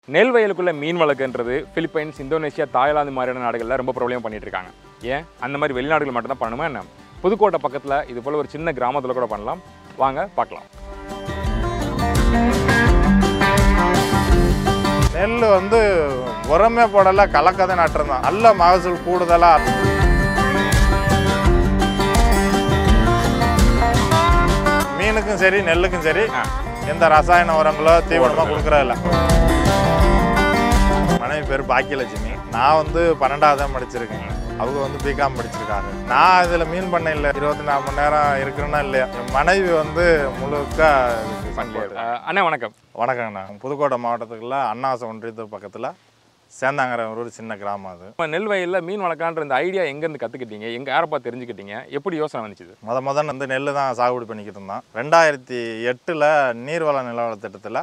நெல் வயலுக்குள்ள மீன் வளர்க்குன்றது பிலிப்பைன்ஸ், இந்தோனேஷியா, தாய்லாந்து மாதிரியான நாடுகளில் ரொம்ப பிரபலம் பண்ணிட்டு இருக்காங்க. ஏன் அந்த மாதிரி வெளிநாடுகள் மட்டும் தான் பண்ணணுமா என்ன? புதுக்கோட்டை பக்கத்தில் இது போல் ஒரு சின்ன கிராமத்தில் கூட பண்ணலாம். வாங்க பார்க்கலாம். நெல் வந்து உரமே போடல, கலக்கதை நட்டுருந்தான். நல்ல மகசூல் கூடுதலாக. மீனுக்கும் சரி நெல்லுக்கும் சரி எந்த ரசாயன உரங்களோ தீவனமோ கொடுக்குறதில்ல. மனைவி பேர் பாக்கியலட்சுமி. நான் வந்து 12வது தான் படிச்சிருக்கேன். அவங்க வந்து பிகாம் படிச்சிருக்காங்க. நான் இதில் மீன் பண்ணையில் 24 மணி நேரம் இருக்கிறேன்னா இல்லையா, என் மனைவி வந்து முழுக்க அண்ணா வணக்கம். வணக்கங்கண்ணா. புதுக்கோட்டை மாவட்டத்துக்குள்ள அண்ணாசம் ஒன்றியத்து பக்கத்தில் சேந்தாங்கிற ஒரு சின்ன கிராமம். அது இப்போ நெல் வயலில் மீன் வளர்க்கான்ற இந்த ஐடியா எங்கேருந்து கற்றுக்கிட்டீங்க? எங்கே யாரப்பா தெரிஞ்சுக்கிட்டீங்க? எப்படி யோசனை வந்துச்சு? முதல்ல வந்து நெல் தான் சாகுபடி பண்ணிக்கிட்டு இருந்தோம். 2008 நீர்வள நிலவள திட்டத்தில்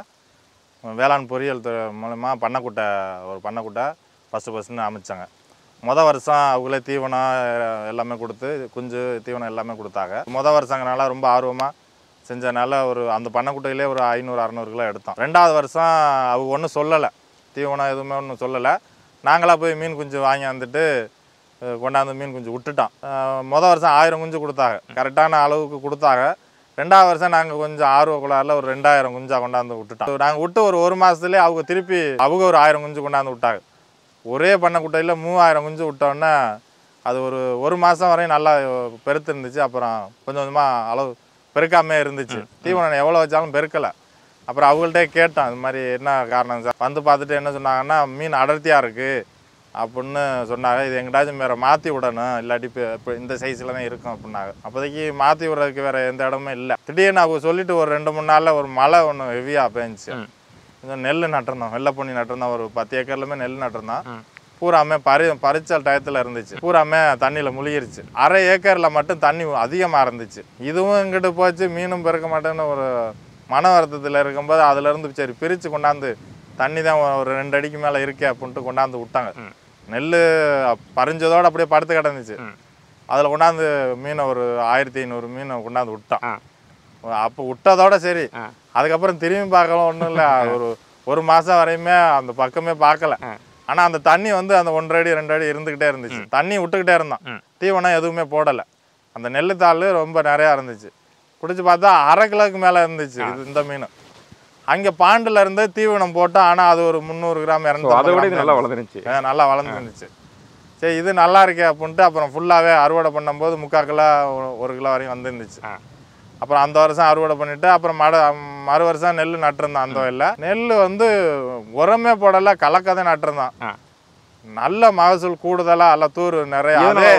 வேளாண் பொறியியல் துறை மூலமாக பண்ணைக்குட்டை ஃபஸ்ட்டுன்னு அமைச்சாங்க. வருஷம் அவங்களே தீவனம் எல்லாமே கொடுத்து குஞ்சு தீவனம் எல்லாமே கொடுத்தாங்க. வருஷங்கனால ரொம்ப ஆர்வமாக செஞ்சனால அந்த பண்ணைக்குட்டையிலே ஒரு 500-600 கிலோ எடுத்தோம். 2வது வருஷம் அவங்க ஒன்றும் சொல்லலை, தீவனம் எதுவுமே ஒன்றும் சொல்லலை. நாங்களாக போய் மீன் குஞ்சு வாங்கி வந்துட்டு கொண்டாந்து மீன் குஞ்சு விட்டுட்டோம். வருஷம் 1000 குஞ்சு கொடுத்தாங்க, கரெக்டான அளவுக்கு கொடுத்தாங்க. 2வது வருஷம் நாங்கள் கொஞ்சம் ஆர்வக்குள்ளாரில் ஒரு 2000 குஞ்சா கொண்டாந்து விட்டுட்டோம். நாங்கள் விட்டு ஒரு மாதத்துலேயே அவங்க திருப்பி ஒரு 1000 குஞ்சு கொண்டாந்து விட்டாங்க. ஒரே பண்ணைக்குட்டையில் 3000 குஞ்சு விட்டோன்னே அது ஒரு மாதம் வரையும் நல்லா பெருத்து இருந்துச்சு. அப்புறம் கொஞ்சம் கொஞ்சமாக அளவு பெருக்காமே இருந்துச்சு. தீவனம் எவ்வளோ வச்சாலும் பெருக்கலை. அப்புறம் அவங்கள்ட்டே கேட்டோம், இது மாதிரி என்ன காரணம் சார்? வந்து பார்த்துட்டு என்ன சொன்னாங்கன்னா, மீன் அடர்த்தியாக இருக்குது அப்படின்னு சொன்னாங்க. இது எங்கிட்டாச்சும் வேறு மாற்றி விடணும், இல்லாட்டி இப்போ இந்த சைஸில் தான் இருக்கும் அப்படின்னாங்க. அப்போதைக்கு மாற்றி விடுறதுக்கு வேறு எந்த இடமும் இல்லை. திடீர்னு அவங்க சொல்லிவிட்டு ஒரு 2-3 நாளில் ஒரு மழை ஒன்று ஹெவியாக பெஞ்சிச்சு. கொஞ்சம் நெல் நட்டிருந்தோம், வெள்ளை பொன்னி நட்டிருந்தோம். ஒரு 10 ஏக்கர்லுமே நெல் நட்டிருந்தோம். பூராமே பறிச்சல் டயத்தில் இருந்துச்சு. பூராமே தண்ணியில் முழுகிருச்சு. அரை ஏக்கரில் மட்டும் தண்ணி அதிகமாக இருந்துச்சு. இதுவும் இங்கிட்டு போச்சு, மீனும் பெருக்க மாட்டேன்னு ஒரு மன வருத்தத்தில் இருக்கும்போது அதுலேருந்து சரி பிரித்து கொண்டாந்து தண்ணி தான் ஒரு 2 அடிக்கு மேலே இருக்கே அப்படின்ட்டு கொண்டாந்து விட்டாங்க. நெல் பறிஞ்சதோடு அப்படியே படுத்து கிடந்துச்சு. அதில் கொண்டாந்து மீனை ஒரு 1500 மீனை கொண்டாந்து விட்டான். அப்போ விட்டதோட சரி, அதுக்கப்புறம் திரும்பி பார்க்கலாம் ஒன்றும் இல்லை. ஒரு மாதம் வரையுமே அந்த பக்கமே பார்க்கல. ஆனால் அந்த தண்ணி வந்து அந்த 1.5 அடி 2 அடி இருந்துக்கிட்டே இருந்துச்சு. தண்ணி விட்டுக்கிட்டே இருந்தான். தீவனம் எதுவுமே போடலை. அந்த நெல் தாள் ரொம்ப நிறையா இருந்துச்சு. பிடிச்சி பார்த்தா 1/2 கிலோக்கு மேலே இருந்துச்சு இந்த மீன். அங்கே பாண்டில் இருந்து தீவனம் போட்டோம். ஆனால் அது ஒரு 300 கிராம் 200 நல்லா வளர்ந்துருந்துச்சு. நல்லா வளர்ந்துருந்துச்சு. சரி இது நல்லா இருக்கே அப்படின்ட்டு அப்புறம் ஃபுல்லாகவே அறுவடை பண்ணும்போது 3/4 கிலோ 1 கிலோ வரையும் வந்துருந்துச்சு. அப்புறம் அந்த வருஷம் அறுவடை பண்ணிவிட்டு அப்புறம் மறு வருஷம் நெல் நட்டிருந்தான். அந்த வயலில் நெல் வந்து உரமே போடலை, கலக்கதை நட்டிருந்தான். நல்ல மகசூல் கூடுதலாக அல்ல தூர் நிறைய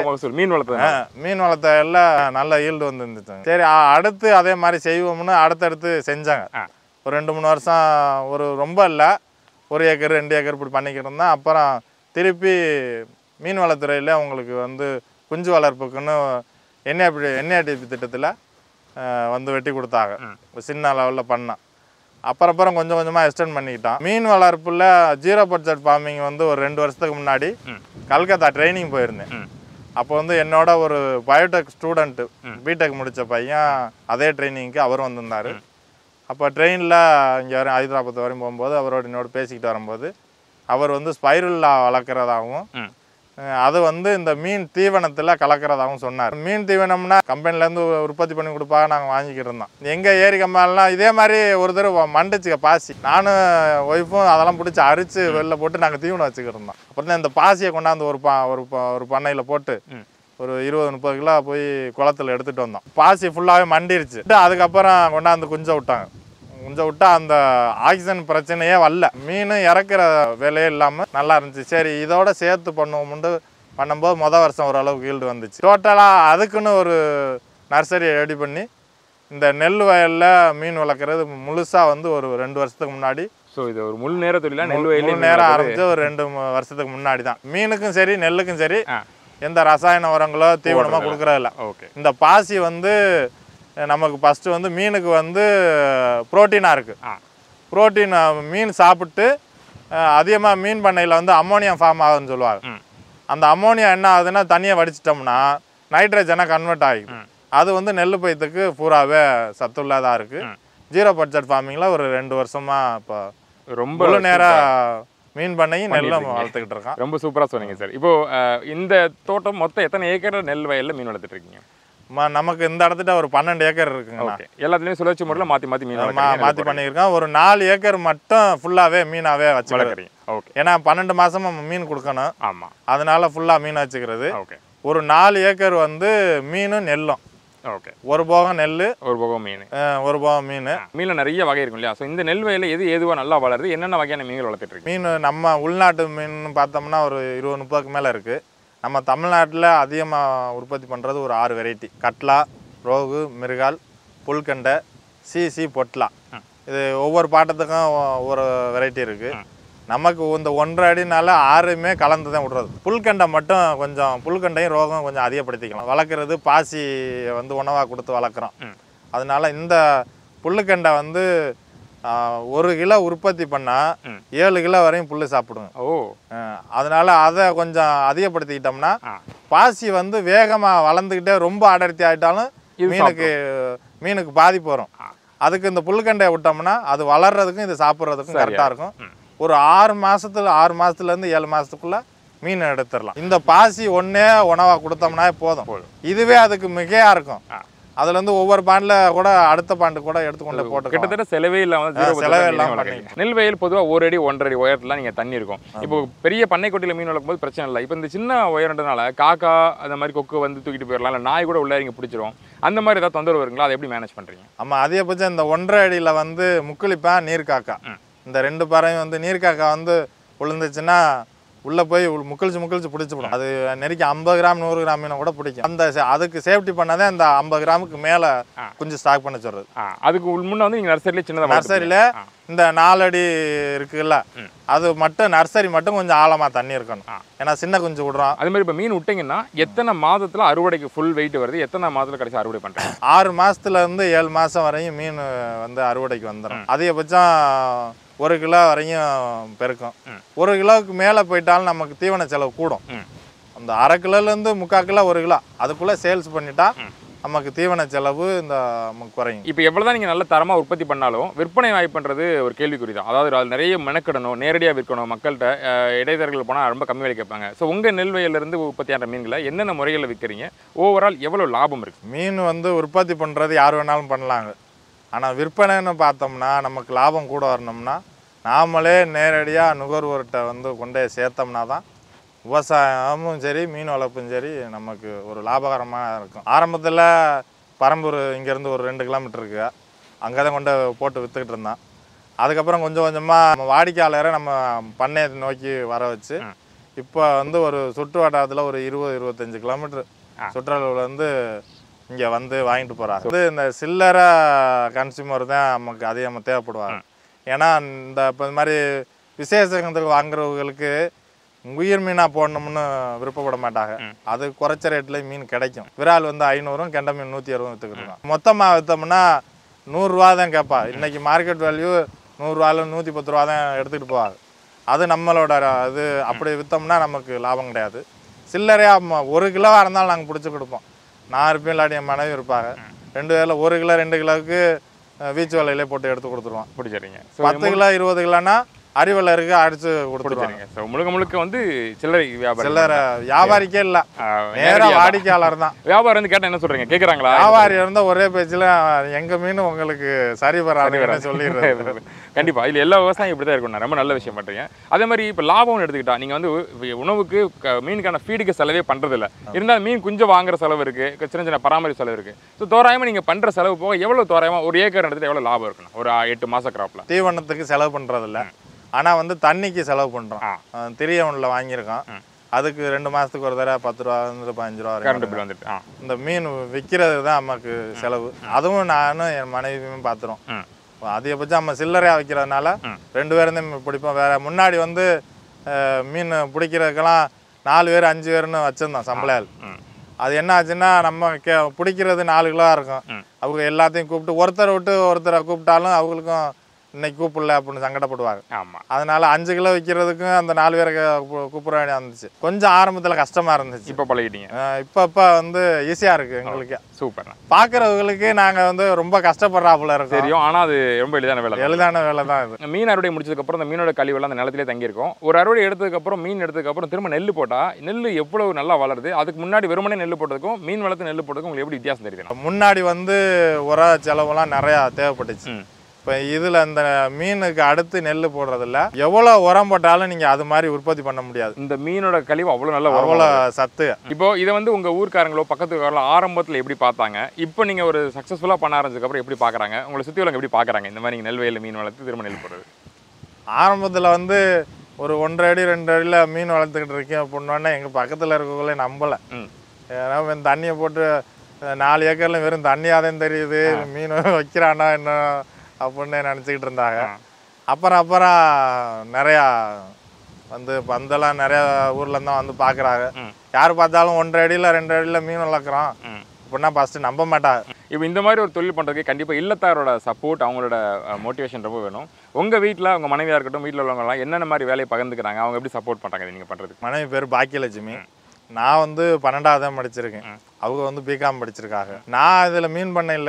மீன் வளர்த்த எல்லாம் நல்ல ஈல்டு வந்துருந்துச்சு. சரி அடுத்து அதே மாதிரி செய்வோம்னு அடுத்தடுத்து செஞ்சாங்க. ஒரு 2-3 வருஷம் ரொம்ப இல்லை, 1 ஏக்கர் 2 ஏக்கர் இப்படி பண்ணிக்கிட்டு இருந்தேன். அப்புறம் திருப்பி மீன் வளத்துறையில் அவங்களுக்கு வந்து குஞ்சு வளர்ப்புக்குன்னு என்ஏடிபி திட்டத்தில் வந்து வெட்டி கொடுத்தாங்க. சின்ன லெவலில் பண்ணேன். அப்புறம் கொஞ்சம் கொஞ்சமாக எக்ஸ்டெண்ட் பண்ணிக்கிட்டான். மீன் வளர்ப்பில் 0 பட்ஜெட் ஃபார்மிங் வந்து ஒரு 2 வருஷத்துக்கு முன்னாடி கல்கத்தா ட்ரைனிங் போயிருந்தேன். அப்போ வந்து என்னோட ஒரு பயோடெக் ஸ்டூடெண்ட்டு பிடெக் முடித்த பையன் அதே ட்ரைனிங்க்கு அவரும் வந்திருந்தார். அப்போ ட்ரெயினில் இங்கே வரையும் ஹைதராபாத் வரையும் போகும்போது அவரோட என்னோட பேசிக்கிட்டு வரும்போது அவர் வந்து ஸ்பைருல்லா வளர்க்குறதாகவும் அது வந்து இந்த மீன் தீவனத்தில் கலக்கிறதாகவும் சொன்னார். மீன் தீவனம்னா கம்பெனிலேருந்து உற்பத்தி பண்ணி கொடுப்பாங்க, நாங்கள் வாங்கிக்கிட்டு இருந்தோம். எங்கள் ஏரி கம்மாலாம் இதே மாதிரி ஒரு தடவை மண்டுச்சுக்க பாசி. நானும் ஒய்ஃபும் அதெல்லாம் பிடிச்சி அரிச்சு வெளில போட்டு நாங்கள் தீவனம் வச்சுக்கிட்டு இருந்தோம். அப்புறம் தான் இந்த பாசியை கொண்டாந்து ஒரு பண்ணையில் போட்டு ஒரு 20-30 கிலோ போய் குளத்தில் எடுத்துகிட்டு வந்தோம். பாசி ஃபுல்லாகவே மண்டிருச்சு. அதுக்கப்புறம் கொண்டாந்து குஞ்சை விட்டாங்க. குஞ்சை விட்டா அந்த ஆக்சிஜன் பிரச்சனையே வரல. மீன் இறக்குற வேலையே இல்லாமல் நல்லா இருந்துச்சு. சரி இதோட சேர்த்து பண்ணுவோம்னு பண்ணும்போது வருஷம் ஓரளவுக்கு ஈல்டு வந்துச்சு. டோட்டலாக அதுக்குன்னு ஒரு நர்சரியை ரெடி பண்ணி இந்த நெல் வயலில் மீன் வளர்க்குறது முழுசாக வந்து ஒரு 2 வருஷத்துக்கு முன்னாடி. ஸோ இது ஒரு முழு நேர தொழிலாக நெல் வயல் நேரம் ஆரம்பித்து ஒரு 2 வருஷத்துக்கு முன்னாடி தான். மீனுக்கும் சரி நெல்லுக்கும் சரி எந்த ரசாயன உரங்களோ தீவனமோ கொடுக்குறதில்ல. ஓகே. இந்த பாசி வந்து நமக்கு ஃபஸ்ட்டு வந்து மீனுக்கு வந்து புரோட்டீனாக இருக்குது. புரோட்டீன் மீன் சாப்பிட்டு அதிகமாக மீன் பண்ணையில் வந்து அம்மோனியா ஃபார்ம் ஆகுதுன்னு சொல்லுவாங்க. அந்த அம்மோனியா என்ன ஆகுதுன்னா தண்ணியை வடிச்சிட்டோம்னா நைட்ரஜனாக கன்வெர்ட் ஆகிடும். அது வந்து நெல் பயித்துக்கு பூராவே சத்துள்ளதாக இருக்குது. 0 பட்ஜெட் ஃபார்மிங்கில் ஒரு 2 வருஷமாக இப்போ ரொம்ப முழு நேரம் மீன் பண்ணையும் நெல்லும் வளர்த்துக்கிட்டு இருக்கோம். ரொம்ப சூப்பராக சொன்னீங்க சார். இப்போ இந்த தோட்டம் மொத்தம் எத்தனை ஏக்கர் நெல் வயலில் மீன் வளர்த்துட்டு இருக்கீங்க? நமக்கு இந்த இடத்துல ஒரு 12 ஏக்கர் இருக்குங்க. ஓகே, எல்லாத்துலேயும் சுழற்சி முறையில் மாற்றி மாற்றி மீன் மாற்றி பண்ணியிருக்கோம். ஒரு 4 ஏக்கர் மட்டும் ஃபுல்லாகவே மீனாகவே வச்சுக்கிறேன். ஓகே, ஏன்னா 12 மாதமும் மீன் கொடுக்கணும். ஆமாம், அதனால ஃபுல்லாக மீன் வச்சுக்கிறது. ஓகே. ஒரு 4 ஏக்கர் வந்து மீனும் நெல்லும். ஓகே, ஒரு போகம் நெல், ஒரு போகம் மீன், ஒரு போகம் மீன். மீனில் நிறைய வகை இருக்கும் இல்லையா? ஸோ இந்த நெல் வயலில் எது எதுவாக நல்லா வளருது, என்னென்ன வகையான மீன்கள் வளர்த்துட்டு இருக்கு? மீன் நம்ம உள்நாட்டு மீன் பார்த்தோம்னா ஒரு 20-30க்கு மேலே இருக்குது. நம்ம தமிழ்நாட்டில் அதிகமாக உற்பத்தி பண்ணுறது ஒரு 6 வெரைட்டி. கட்லா, ரோகு, மிருகால், புல்கண்டை, சீசி, பொட்லா. இது ஒவ்வொரு பாட்டத்துக்கும் ஒரு வெரைட்டி இருக்குது. நமக்கு இந்த 1.5 அடினால 6மே கலந்து தான் விடுறது. புல்கண்டை மட்டும் கொஞ்சம் புல்கண்டையும் ரோகம் கொஞ்சம் அதிகப்படுத்திக்கலாம். வளர்க்குறது பாசி வந்து உணவாக கொடுத்து வளர்க்குறோம். அதனால இந்த புல்லுக்கண்டை வந்து 1 கிலோ உற்பத்தி பண்ணால் 7 கிலோ வரையும் புல் சாப்பிடுங்க. அதனால அதை கொஞ்சம் அதிகப்படுத்திக்கிட்டோம்னா பாசி வந்து வேகமாக வளர்ந்துக்கிட்டே ரொம்ப அடர்த்தி ஆகிட்டாலும் மீனுக்கு பாதிப்பு வரும். அதுக்கு இந்த புல்கண்டையை விட்டோம்னா அது வளர்றதுக்கும் இது சாப்பிட்றதுக்கும் கரெக்டாக இருக்கும். ஒரு 6 மாதத்துலேருந்து 7 மாதத்துக்குள்ளே மீன் எடுத்துடலாம். இந்த பாசி ஒன்றே உணவாக கொடுத்தோம்னா போதும். இதுவே அதுக்கு மிகையாக இருக்கும். அதுலேருந்து ஒவ்வொரு பாண்டில் கூட அடுத்த பாண்டு கூட எடுத்துக்கொண்டு போட்டு கிட்டத்தட்ட செலவே இல்லாமல் நெல் வயல் பொதுவாக 1 அடி 1.5 அடி உயரத்தில் நீங்கள் தண்ணி இருக்கும். இப்போ பெரிய பண்ணைக்கொட்டியில் மீன் வளர்க்கும் போது பிரச்சனை இல்லை. இப்போ இந்த சின்ன உயரன்றதுனால காக்கா அந்த மாதிரி கொக்கு வந்து தூக்கிட்டு போயிடலாம், இல்லை நாய் கூட உள்ள இங்கே பிடிச்சிரும். அந்த மாதிரி ஏதாவது தொந்தரவு வருங்களா? அதை எப்படி மேனேஜ் பண்ணுறீங்க? ஆமாம், அதிகபட்சம் இந்த 1.5 அடியில் வந்து முக்குளிப்பேன், நீர் காக்கா. இந்த 2 பறவையும் வந்து நீர் காக்கா வந்து விழுந்துச்சுன்னா உள்ளே போய் முக்கிழிச்சு பிடிச்சிவிடும். அது நெருக்கி 50 கிராம் 100 கிராம் மீனை கூட பிடிக்கும். அதுக்கு சேஃப்டி பண்ணாதே இந்த 50 கிராமுக்கு மேலே கொஞ்சம் ஸ்டாக் பண்ண சொல்கிறது. அதுக்கு முன்னே வந்து நீங்கள் நர்சரியில் சின்னதாக நர்சரியில் இந்த 4 அடி இருக்குல்ல, அது மட்டும் நர்சரி மட்டும் கொஞ்சம் ஆழமாக தண்ணி இருக்கணும். ஏன்னா சின்ன குஞ்சு விடுறோம். அது மாதிரி இப்போ மீன் விட்டிங்கன்னா எத்தனை மாதத்தில் அறுவடைக்கு ஃபுல் வெயிட் வருது, எத்தனை மாதத்தில் கடைசி அறுவடை பண்ணுறேன்? 6 மாதத்துலேருந்து 7 மாதம் வரையும் மீன் வந்து அறுவடைக்கு வந்துடும். அதிகபட்சம் 1 கிலோ வரையும் பெருக்கும். 1 கிலோவுக்கு மேலே போயிட்டாலும் நமக்கு தீவன செலவு கூடும். அந்த 1/2 கிலோலேருந்து 3/4 கிலோ 1 கிலோ அதுக்குள்ளே சேல்ஸ் பண்ணிட்டா நமக்கு தீவன செலவு இந்த குறையும். இப்போ எவ்வளோதான் நீங்கள் நல்ல தரமாக உற்பத்தி பண்ணாலும் விற்பனை வாய்ப்புன்றது ஒரு கேள்விக்குறி தான். அதாவது அது நிறைய மெனக்கிடணும், நேரடியாக விற்கணும், மக்கள்கிட்ட இடைத்தரகர்கள் போனால் ரொம்ப கம்மி விலை கேட்பாங்க. ஸோ உங்கள் நெல் வயலிருந்து உற்பத்தியான மீன்களை என்னென்ன முறைகளில் விற்கிறீங்க? ஓவரால் எவ்வளோ லாபம் இருக்குது? மீன் வந்து உற்பத்தி பண்ணுறது யார் வேணாலும் பண்ணலாங்க. ஆனால் விற்பனைன்னு பார்த்தோம்னா நமக்கு லாபம் கூட வரணும்னா நாமளே நேரடியாக நுகர்வோர்கிட்ட வந்து கொண்டே சேர்த்தோம்னா தான் விவசாயமும் சரி மீன் வளர்ப்பும் சரி நமக்கு ஒரு லாபகரமாக இருக்கும். ஆரம்பத்தில் பரம்பூர் இங்கேருந்து ஒரு 2 கிலோமீட்டர் இருக்குது, அங்கே தான் கொண்டு போட்டு விற்றுக்கிட்டு இருந்தான். அதுக்கப்புறம் கொஞ்சம் கொஞ்சமாக நம்ம வாடிக்கையாளரை நம்ம பண்ணையை நோக்கி வர வச்சு இப்போ வந்து ஒரு சுற்று வட்டாரத்தில் ஒரு 20-25 கிலோமீட்டர் சுற்றளவுலேருந்து இங்கே வந்து வாங்கிட்டு போகிறாங்க. வந்து இந்த சில்லறை கன்சியூமர் தான் நமக்கு அதிகமாக தேவைப்படுவாங்க. ஏன்னா இந்த இப்போ இந்த மாதிரி விசேஷத்துக்கு வாங்குறவங்களுக்கு உயிர் மீனாக போடணும்னு விருப்பப்பட மாட்டாங்க. அது குறைச்ச ரேட்டில் மீன் கிடைக்கும். விரால் வந்து 500, கெண்டை மீன் 160 விற்றுக்கிருக்கோம். மொத்தமாக விற்றோம்னா 100 ரூபா தான் கேட்பா. இன்றைக்கி மார்க்கெட் வேல்யூ 100 ரூபாயில் 110 ரூபா தான் எடுத்துகிட்டு போவாங்க. அது நம்மளோட இது. அப்படி விற்றோம்னா நமக்கு லாபம் கிடையாது. சில்லறையாக 1 கிலோவாக இருந்தாலும் நாங்கள் பிடிச்சி கொடுப்போம். நான் இருப்பேன், இல்லாட்டி என் மனைவி இருப்பாங்க. 2 பேரில் 1 கிலோ 2 கிலோவுக்கு வீச்சு வலையிலே போட்டு எடுத்து கொடுத்துருவோம். பிடிச்சிருங்க. 10 கிலோ 20 கிலோனா அறிவில் இருக்கு அடிச்சு கொடுத்துருவாங்க. ஸோ முழுக்க வந்து சில்லறை வியாபாரம். சில்லறை வியாபாரிக்கே இல்லை, நேராக வாடிக்கையாளர் தான். வியாபாரம் வந்து கேட்டால் என்ன சொல்கிறீங்க? கேட்குறாங்களா? வியாபாரி இருந்தால் ஒரே பேச்சில் எங்கள் மீன் உங்களுக்கு சரி வராதுன்னு சொல்லிடுறது. கண்டிப்பாக இதில் எல்லா விவசாயம் இப்படி தான் இருக்கணும். ரொம்ப நல்ல விஷயம் பண்ணுறீங்க. அதே மாதிரி இப்போ லாபம்னு எடுத்துக்கிட்டா நீங்கள் வந்து உணவுக்கு மீனுக்கான ஃபீடுக்கு செலவே பண்ணுறதில்ல. இருந்தாலும் மீன் குஞ்சம் வாங்குற செலவு இருக்குது, சின்ன சின்ன பராமரிப்பு செலவு இருக்குது. ஸோ தோராயமாக நீங்கள் பண்ணுற செலவு போக எவ்வளோ தோராயமாக ஒரு ஏக்கர் எடுத்துகிட்டு எவ்வளோ லாபம் இருக்கணும்? ஒரு 8 மாத கிராப்பில் தீவனத்துக்கு செலவு பண்ணுறதில்ல, ஆனால் வந்து தண்ணிக்கு செலவு பண்ணுறோம். திரியவனில் வாங்கியிருக்கோம். அதுக்கு 2 மாதத்துக்கு ஒரு தடவை 10 ரூபா 15 ரூபா கரண்ட் பில் வந்துட்டு இந்த மீன் விற்கிறது தான் நமக்கு செலவு. அதுவும் நானும் என் மனைவியும் பார்த்துரும். அதிகபட்சம் நம்ம சில்லறையாக விற்கிறதுனால 2 பேரும் பிடிப்போம். வேறு முன்னாடி வந்து மீன் பிடிக்கிறதுக்கெல்லாம் 4 பேர் 5 பேர்னு வச்சுருந்தோம் சம்பளையால். அது என்ன ஆச்சுன்னா நம்ம பிடிக்கிறது 4 கிலோ இருக்கும். அவங்க எல்லாத்தையும் கூப்பிட்டு ஒருத்தரை விட்டு ஒருத்தரை கூப்பிட்டாலும் அவங்களுக்கும் இன்னைக்கு கூப்பிடல அப்படின்னு சங்கடப்படுவாங்க. ஆமாம். அதனால 5 கிலோ விற்கிறதுக்கும் அந்த 4 பேரை கூப்பிட வேண்டியா இருந்துச்சு. கொஞ்சம் ஆரம்பத்தில் கஷ்டமாக இருந்துச்சு. இப்போ பழகிட்டீங்க. இப்போ வந்து ஈஸியாக இருக்குது எங்களுக்கு. சூப்பர். பார்க்குறவங்களுக்கு நாங்கள் வந்து ரொம்ப கஷ்டப்படுறாப்புல இருக்கோம். தெரியும், ஆனால் அது ரொம்ப எளிதான வேலை. எளிதான வேலை தான் இது. மீன் அறுவடை முடிச்சதுக்கப்புறம் அந்த மீனோட கழிவெல்லாம் அந்த நிலத்திலே தங்கியிருக்கும். ஒரு அறுவடை எடுத்ததுக்கப்புறம் மீன் எடுத்ததுக்கப்புறம் திரும்ப நெல் போட்டால் நெல் எவ்வளவு நல்லா வளருது. அதுக்கு முன்னாடி வெறுமனே நெல் போட்டதுக்கும் மீன் வளர்த்து நெல் போட்டதுக்கும் உங்களுக்கு எப்படி வித்தியாசம் தெரியுது? முன்னாடி வந்து உர செலவுலாம் நிறையா தேவைப்பட்டுச்சு. இப்போ இதில் இந்த மீனுக்கு அடுத்து நெல் போடுறதில்ல. எவ்வளோ உரம் போட்டாலும் நீங்கள் அது மாதிரி உற்பத்தி பண்ண முடியாது. இந்த மீனோட கழிவு அவ்வளோ நல்லா அவ்வளோ சத்து. இப்போ இதை வந்து உங்கள் ஊர்க்காரங்களோ பக்கத்துக்காரங்களோ ஆரம்பத்தில் எப்படி பார்த்தாங்க, இப்போ நீங்கள் ஒரு சக்ஸஸ்ஃபுல்லாக பண்ண ஆரம்பிச்சதுக்கப்புறம் எப்படி பார்க்குறாங்க, உங்களை சுற்றி உள்ளவங்க எப்படி பார்க்குறாங்க இந்த மாதிரி நீங்கள் நெல் வயலில் மீன் வளர்த்து திரும்ப நெல் போடுறது? ஆரம்பத்தில் வந்து ஒரு 1.5 அடி 2 அடியில் மீன் வளர்த்துக்கிட்டு இருக்கேன் அப்படின்னோடனே எங்கள் பக்கத்தில் இருக்கவங்களே நம்பலை. ஏன்னா தண்ணியை போட்டு 4 ஏக்கரில் வெறும் தண்ணியாக தான் தெரியுது, மீன் வைக்கிறானா என்ன அப்படின்னு நினச்சிக்கிட்டு இருந்தாங்க. அப்புறம் நிறையா வந்து பந்தெல்லாம் நிறையா ஊர்லேருந்து தான் வந்து பார்க்குறாங்க. யார் பார்த்தாலும் 1.5 அடியில் 2 அடியில் மீன் வளர்க்குறோம் அப்படின்னா ஃபஸ்ட்டு நம்ப மாட்டாங்க. இப்போ இந்த மாதிரி ஒரு தொழில் பண்ணுறதுக்கு கண்டிப்பாக இல்லத்தாரோட சப்போர்ட், அவங்களோட மோட்டிவேஷன் ரொம்ப வேணும். உங்கள் வீட்டில் உங்கள் மனைவியாக இருக்கட்டும், வீட்டில் உள்ளவங்கலாம் என்னென்ன மாதிரி வேலையை பகிர்ந்துக்கிறாங்க, அவங்க எப்படி சப்போர்ட் பண்ணுறாங்க நீங்கள் பண்ணுறதுக்கு? மனைவி பேர் பாக்கியலட்சுமி. நான் வந்து 12வது தான் படிச்சிருக்கேன். அவங்க வந்து பிகாம் படிச்சிருக்காங்க. நான் இதில் மீன் பண்ணையில்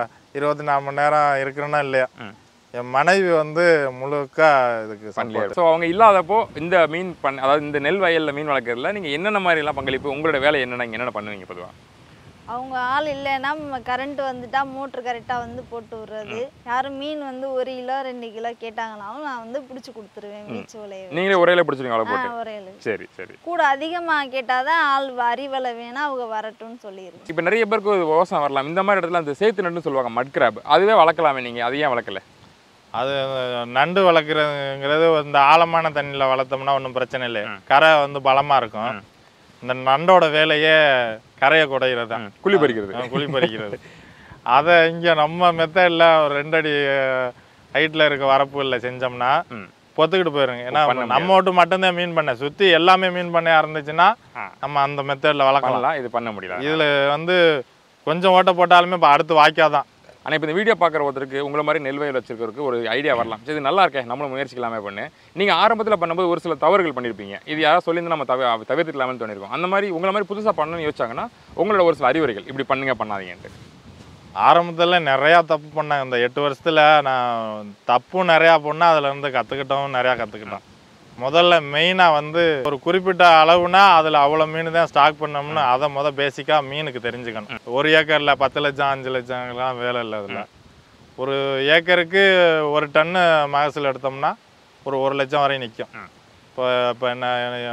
24 மணி நேரம் இருக்கிறேன்னா இல்லையா, என் மனைவி வந்து முழுக்க இதுக்கு சப்போர்ட். ஸோ அவங்க இல்லாதப்போ இந்த மீன் அதாவது இந்த நெல் வயலில் மீன் வளர்க்குறதுல நீங்கள் என்னென்ன மாதிரிலாம் பங்களிப்பு, உங்களோட வேலை என்னென்ன பண்ணுவீங்க பொதுவாக? அவங்க ஆள் இல்லைன்னா கரண்ட் வந்துட்டா மோட்ரு கரெக்டாக வந்து போட்டு விடுறது. யாரும் மீன் வந்து 1 கிலோ 2 கிலோ கேட்டாங்கனாலும் நான் வந்து பிடிச்சி கொடுத்துருவேன். பீச் வலையை நீங்களே ஒரேல பிடிச்சிருவீங்க போட்டு? ஒரேல. சரி சரி. கூட அதிகமாக கேட்டால் தான் ஆள் அறிவலை வேணா அவங்க வரட்டும்னு சொல்லிடுவேன். இப்போ நிறைய பேருக்கு விவசாயம் வரலாம். இந்த மாதிரி இடத்துல அந்த சேத்து நண்டுன்னு சொல்லுவாங்க, மட் கிராப், அதுவே வளர்க்கலாமே, நீங்கள் அதை ஏன் வளர்க்கல? அது நண்டு வளர்க்குறதுங்கிறது இந்த ஆழமான தண்ணியில் வளர்த்தோம்னா ஒன்றும் பிரச்சனை இல்லை. கரை வந்து பலமாக இருக்கும். இந்த நண்டோட வேலையே கரையை குடைகிறது தான், குழி பறிக்கிறது. அதை இங்கே நம்ம மெத்தடில் ஒரு 2 அடி ஹைட்டில் இருக்க வரப்புகளில் செஞ்சோம்னா பொத்துக்கிட்டு போயிருங்க. ஏன்னா நம்ம மட்டும்தான் மீன் பண்ண, சுற்றி எல்லாமே மீன் பண்ணையாக இருந்துச்சுன்னா நம்ம அந்த மெத்தடில் வளர்க்கலாம். இது பண்ண முடியல. இதில் வந்து கொஞ்சம் ஓட்ட போட்டாலுமே இப்போ அடுத்து வாய்க்காதான். ஆனால் இப்போ இந்த வீடியோ பார்க்குற ஒருத்தருக்கு உங்களை மாதிரி நெல் வயல் வச்சிருக்கிறதுக்கு ஒரு ஐடியா வரலாம். சரி, இது நல்லா இருக்கே, நம்மளும் முயற்சிக்கலாமே பண்ணு. நீங்கள் ஆரம்பத்தில் பண்ணும்போது ஒரு சில தவறுகள் பண்ணியிருப்பீங்க. இது யாராவது சொல்லியிருந்து நம்ம தவிர்த்துக்கலாமே தோணிருக்கோம். அந்த மாதிரி உங்களை மாதிரி புதுசாக பண்ணணும்னு யோசிச்சாங்கன்னா உங்களோட ஒரு சில அறிவுரைகள், இப்படி பண்ணுங்க பண்ணாதீங்கன்ட்டு. ஆரம்பத்தில் நிறையா தப்பு பண்ணேன். இந்த 8 வருஷத்தில் நான் தப்பும் நிறையா பண்ணேன், அதிலேருந்து கற்றுக்கிட்டோம், நிறையா கற்றுக்கிட்டோம். முதல்ல மெயினாக வந்து ஒரு குறிப்பிட்ட அளவுனா அதில் அவ்வளோ மீன் தான் ஸ்டாக் பண்ணோம்னு அதை பேசிக்காக மீனுக்கு தெரிஞ்சுக்கணும். 1 ஏக்கரில் 10 லட்சம் 5 லட்சம்லாம் வேலை இல்லை. அதில் ஒரு ஏக்கருக்கு 1 டன்னு மகசூல் எடுத்தோம்னா ஒரு 1 லட்சம் வரையும் நிற்கும். இப்போ என்ன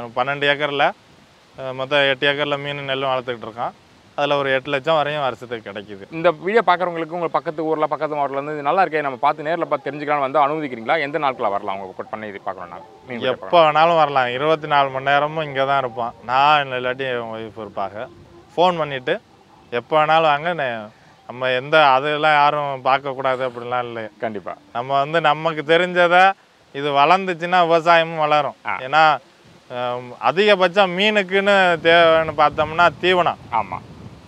12 ஏக்கரில் மொத்தம் 8 ஏக்கரில் மீன் நெல்லும் வளர்த்துக்கிட்டு இருக்கோம். அதில் ஒரு 8 லட்சம் வரையும் வருஷத்துக்கு கிடைக்குது. இந்த வீடியோ பார்க்குறவங்களுக்கு உங்கள் பக்கத்து ஊரில் பக்கத்து மாவட்டத்தில் நல்லா இருக்கே, நம்ம பார்த்து நேரில் பார்த்து தெரிஞ்சுக்கலாம் வந்து அனுமதிக்கிறீங்களா? எந்த நாட்களில் வரலாம் உங்கள் பண்ணி இது பார்க்கணும்னா? எப்போ வேணாலும் வரலாம். 24 மணி நேரமும் இங்கே தான் இருப்போம். நான் இல்லாட்டி என் ஒய்ஃப் இருப்பாங்க. ஃபோன் பண்ணிவிட்டு எப்போ வேணாலும் வாங்க. நம்ம எந்த அதெல்லாம் யாரும் பார்க்கக்கூடாது அப்படிலாம் இல்லை. கண்டிப்பாக நம்ம வந்து நமக்கு தெரிஞ்சதை இது வளர்ந்துச்சுன்னா விவசாயமும் வளரும். ஏன்னா அதிகபட்சம் மீனுக்குன்னு தேவைன்னு பார்த்தோம்னா தீவனம். ஆமாம்.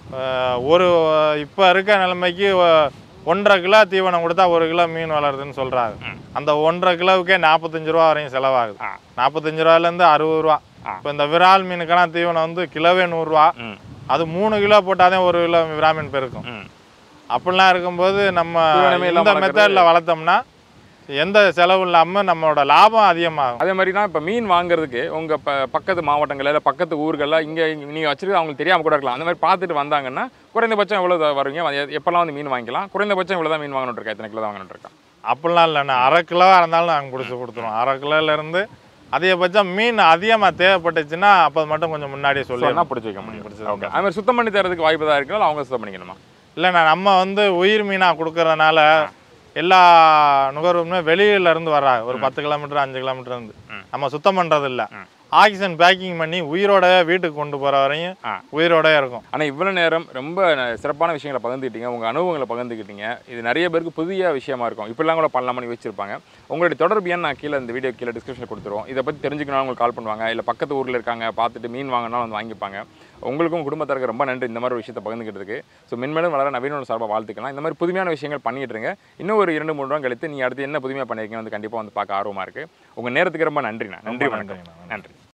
ஒரு இப்போ இருக்க நிலைமைக்கு 1.5 கிலோ தீவனம் கொடுத்தா 1 கிலோ மீன் வளருதுன்னு சொல்கிறாங்க. அந்த 1.5 கிலோவுக்கே 45 ரூபா வரையும் செலவாகுது. 45 ரூபாயிலேருந்து 60 ரூபா. இப்போ இந்த விரால் மீனுக்கெல்லாம் தீவனம் வந்து கிலோவே 100 ரூபா. அது 3 கிலோ போட்டாதான் 1 கிலோ விராமீன் பெருக்கும். அப்படிலாம் இருக்கும்போது நம்ம இந்த மெத்தடில் வளர்த்தோம்னா எந்த செலவும் இல்லாமல் நம்மளோட லாபம் அதிகமாகும். அதே மாதிரி தான் இப்போ மீன் வாங்குறதுக்கு உங்கள் பக்கத்து மாவட்டங்களில் இல்லை பக்கத்து ஊர்களில் இங்கே நீங்கள் வச்சுருக்கு அவங்களுக்கு தெரியாமல் கூட இருக்கலாம். அந்த மாதிரி பார்த்துட்டு வந்தாங்கன்னா குறைந்தபட்சம் எவ்வளோ வருவீங்க, எப்போல்லாம் வந்து மீன் வாங்கிக்கலாம், குறைந்தபட்சம் இவ்வளோ தான் மீன் வாங்கணுன்னு இருக்கா, எத்தனை கிலோ தான் வாங்கணுன்னு இருக்கா? அப்படிலாம் இல்லைண்ணா, 1/2 கிலோவாக இருந்தாலும் நாங்கள் பிடிச்சி கொடுத்துருவோம். 1/2 கிலோலேருந்து அதிகபட்சம் மீன் அதிகமாக தேவைப்பட்டுச்சுன்னா அப்போ மட்டும் கொஞ்சம் முன்னாடியே சொல்லி பிடிச்சி வைக்க முடியும். ஓகே. அது மாதிரி சுத்தம் பண்ணி தரதுக்கு வாய்ப்பு தான் இருக்குல்ல, அவங்க சுத்தம் பண்ணிக்கணுமா? இல்லைண்ணா, நம்ம வந்து உயிர் மீனாக கொடுக்கறதுனால எல்லா நுகர்வுமே வெளியிலேருந்து வர்றாங்க. ஒரு 10 கிலோமீட்டர் 5 கிலோமீட்டர் இருந்து நம்ம சுத்தம் பண்ணுறது இல்லை. ஆக்சிஜன் பேக்கிங் பண்ணி உயிரோட வீட்டுக்கு கொண்டு போகிற வரையும் உயிரோட இருக்கும். ஆனால் இவ்வளோ நேரம் ரொம்ப சிறப்பான விஷயங்களை பகிர்ந்துக்கிட்டீங்க, உங்கள் அனுபவங்களை பகிர்ந்துக்கிட்டீங்க. இது நிறைய பேருக்கு புதிய விஷயமா இருக்கும். இப்படிலாம் கூட பண்ணலாம்னு வச்சிருப்பாங்க. உங்களுடைய தொடர்பு நான் கீழே இந்த வீடியோ கீழே டிஸ்கிரிப்ஷனில் கொடுத்துருவோம். இதை பற்றி தெரிஞ்சுக்கணும் உங்களுக்கு கால் பண்ணுவாங்க, இல்லை பக்கத்து ஊரில் இருக்காங்க பார்த்துட்டு மீன் வாங்கினாலும் வந்து வாங்கிப்பாங்க. உங்களுக்கும் குடும்பத்தாருக்கு ரொம்ப நன்றி இந்த மாதிரி ஒரு விஷயத்தை பகிர்ந்துக்கிட்டதுக்கு. ஸோ மென்மேலும் வளர நவீனோட சார்பாக வாழ்த்துக்கலாம். இந்த மாதிரி புதுமையான விஷயங்கள் பண்ணிட்டு இருங்க. இன்னும் ஒரு 2-3 வாரம் கழித்து நீ அடுத்து என்ன புதுமையாக பண்ணியிருக்கீங்க வந்து கண்டிப்பாக வந்து பார்க்க ஆர்வமாக இருக்குது. உங்கள் நேரத்துக்கு ரொம்ப நன்றிண்ணா. நன்றி, வணக்கம். நன்றி.